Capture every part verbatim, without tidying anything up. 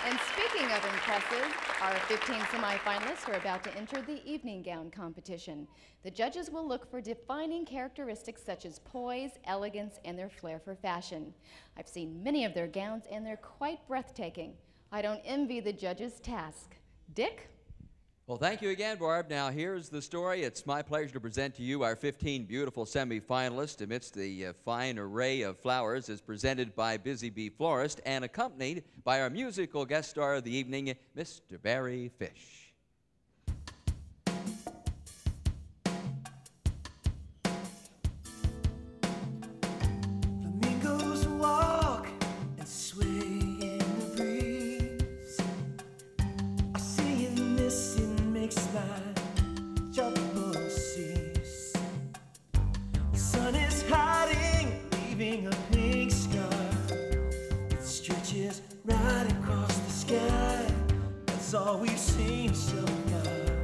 And speaking of impressive, our fifteen semifinalists are about to enter the evening gown competition. The judges will look for defining characteristics such as poise, elegance, and their flair for fashion. I've seen many of their gowns, and they're quite breathtaking. I don't envy the judges' task. Dick? Well, thank you again, Barb. Now, here's the story. It's my pleasure to present to you our fifteen beautiful semifinalists amidst the uh, fine array of flowers as presented by Busy Bee Florist and accompanied by our musical guest star of the evening, Mister Barry Fish. Flamingos walk and sway in the breeze. I see in this makes my trouble cease. The sun is hiding, leaving a pink scar. It stretches right across the sky. That's all we've seen so far.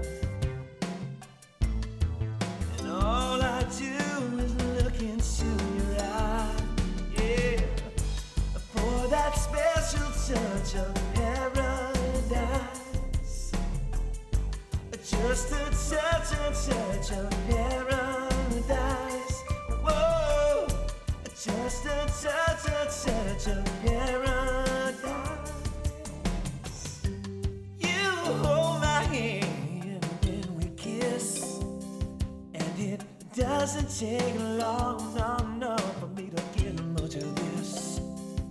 And all I do is look into your eye, yeah, for that special touch of paradise. Just a touch, a touch of paradise. Whoa, just a touch, a touch of paradise. You hold my hand when we kiss, and it doesn't take long, no, no, for me to get much of this.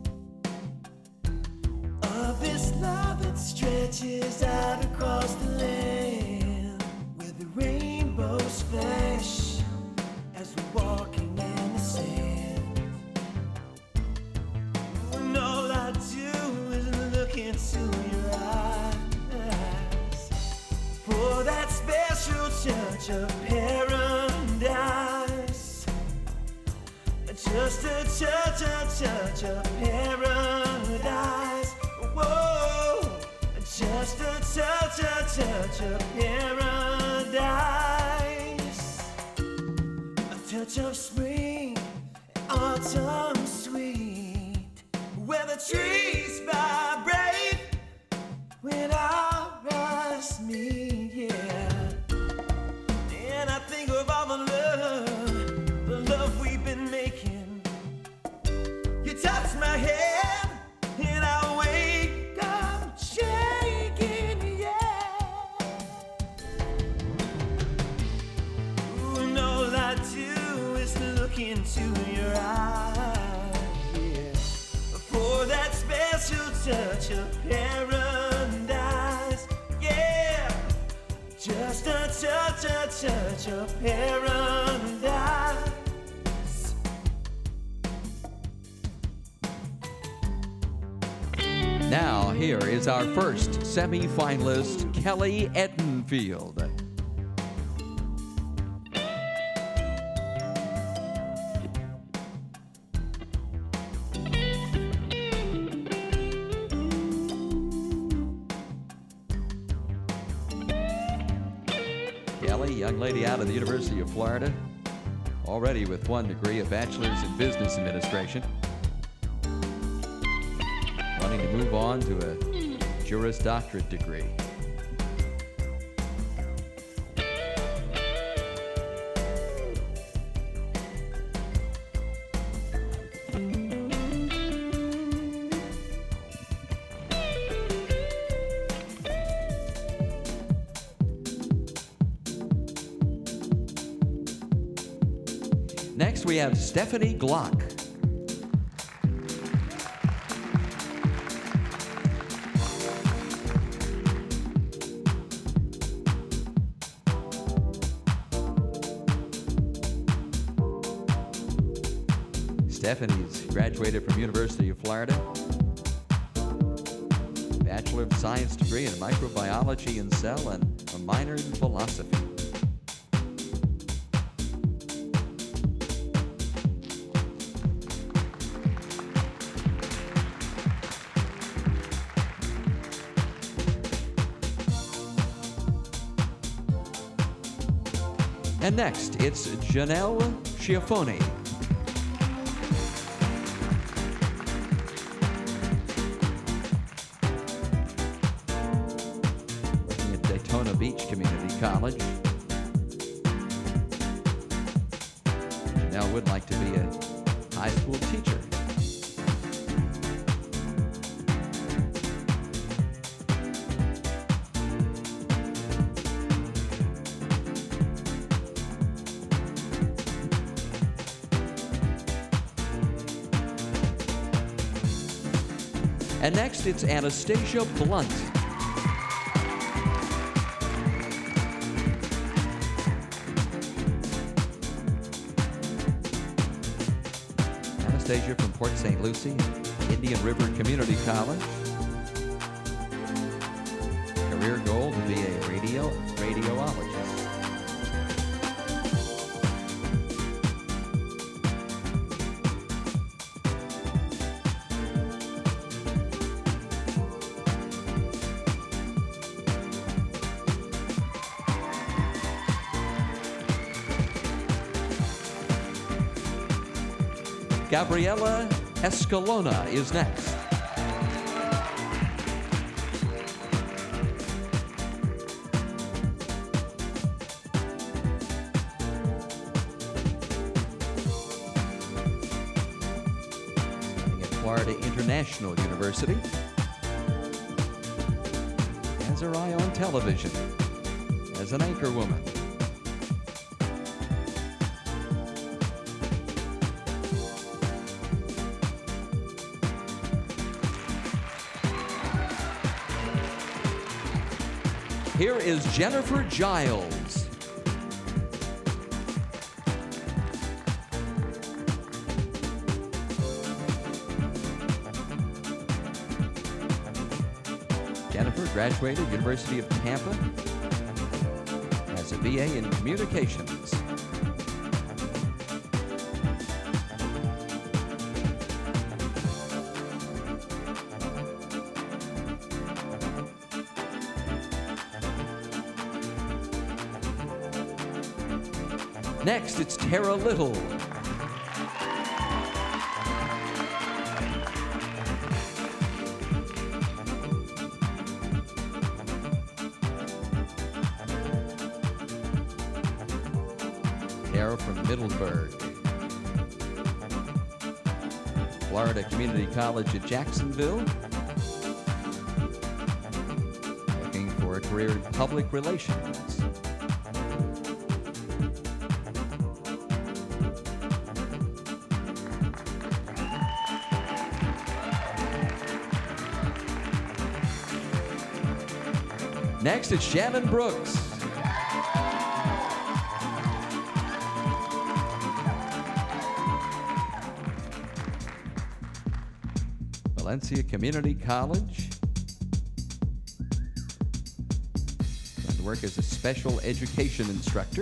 Of this love that stretches out across the land, rainbows flash as we're walking in the sand. And all I do is look into your eyes for that special touch of paradise. Just a touch, a touch of paradise. Whoa, just a touch, a touch of paradise. A touch of spring, autumn sweet, where the trees vibrate when our eyes meet, yeah. And I think of all the love, the love we've been making. You touch my hand and I wake up shaking, yeah. Ooh, and all I do is look into your eyes, yeah, for that special touch of paradise, yeah. Just a touch, a touch of paradise. Now, here is our first semi-finalist, Kelly Edenfield. Kelly, young lady out of the University of Florida, already with one degree, a bachelor's in business administration. Wanting to move on to a Juris Doctorate degree. Next, we have Stephanie Glock. Stephanie's graduated from University of Florida. Bachelor of Science degree in microbiology and cell and a minor in philosophy. And next, it's Janelle Schiaffoni. Beach Community College. She now would like to be a high school teacher. And next, it's Anastasia Blunt. Anastasia from Port Saint Lucie, Indian River Community College. Career goal to be a radio radiologist. Gabriela Escalona is next. Studying at Florida International University. Has her eye on television as an anchor woman. Here is Jennifer Giles. Jennifer graduated University of Tampa as a B A in Communications. Next, it's Tara Little. Tara from Middleburg. Florida Community College at Jacksonville. Looking for a career in public relations. Next, it's Shannon Brooks. Valencia Community College. Going to work as a special education instructor.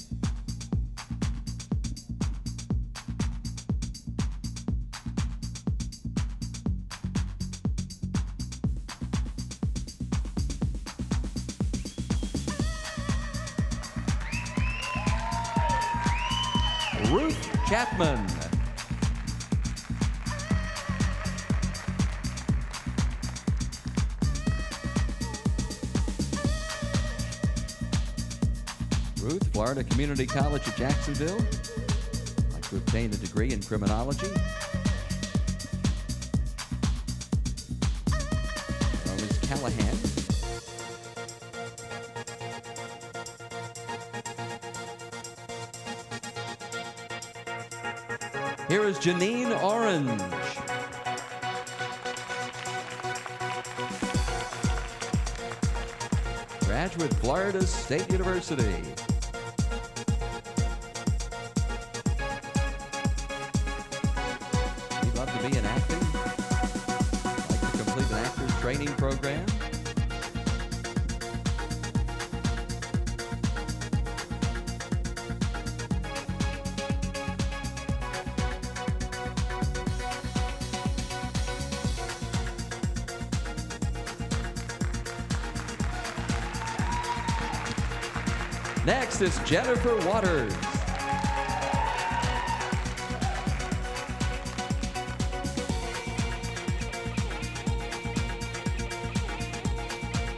Ruth Chapman. Ruth, Florida Community College at Jacksonville. Like to obtain a degree in criminology. Known as Callahan. Here is Janine Orange. Graduate, Florida State University. You'd love to be in acting? Like to complete an actor's training program? Next is Jennifer Waters.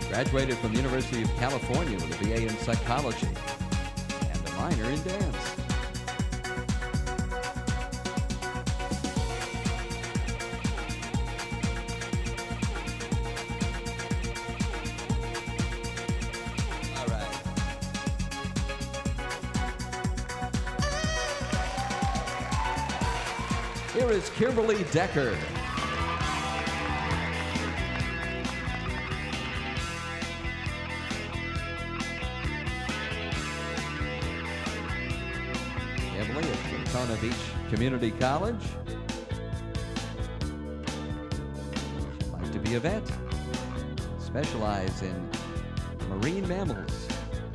Graduated from the University of California with a B A in psychology and a minor in dance. All right. Here is Kimberly Decker. Emily at Daytona Beach Community College. She'd like to be a vet, specialize in marine mammals.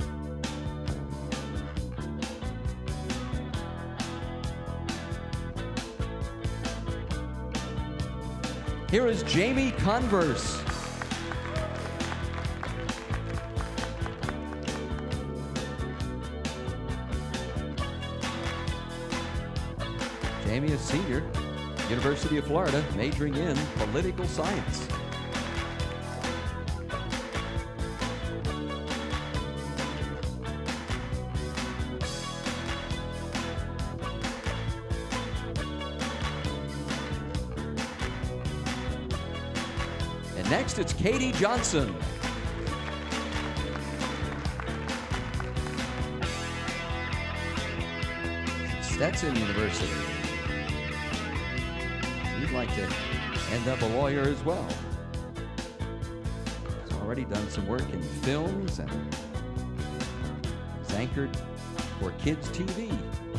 Here is Jamie Converse. Jamie is senior, University of Florida, majoring in political science. And next, it's Katie Johnson. Stetson University. He'd like to end up a lawyer as well. He's already done some work in films and he's anchored for kids T V.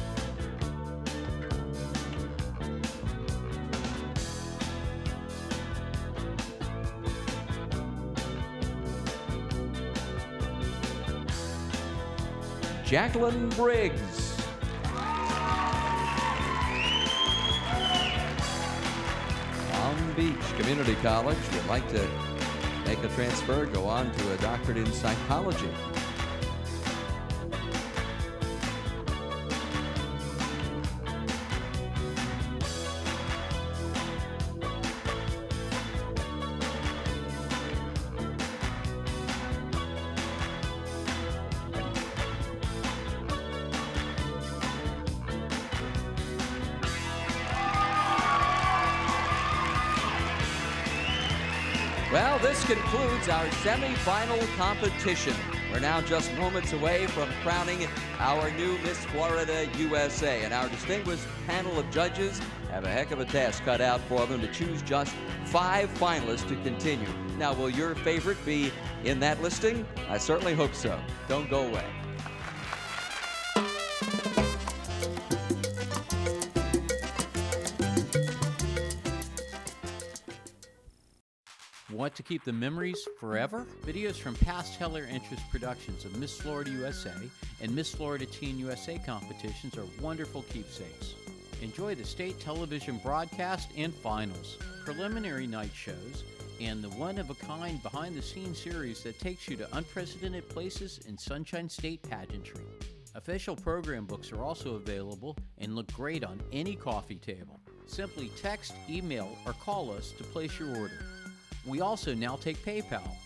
Jacqueline Briggs. Palm Beach Community College would like to make a transfer, go on to a doctorate in psychology. Well, this concludes our semifinal competition. We're now just moments away from crowning our new Miss Florida U S A, and our distinguished panel of judges have a heck of a task cut out for them to choose just five finalists to continue. Now, will your favorite be in that listing? I certainly hope so. Don't go away. Want to keep the memories forever? Videos from past Tel-Air Interest productions of Miss Florida U S A and Miss Florida Teen U S A competitions are wonderful keepsakes. Enjoy the state television broadcast and finals, preliminary night shows, and the one-of-a-kind behind-the-scenes series that takes you to unprecedented places in Sunshine State pageantry. Official program books are also available and look great on any coffee table. Simply text, email, or call us to place your order. We also now take PayPal.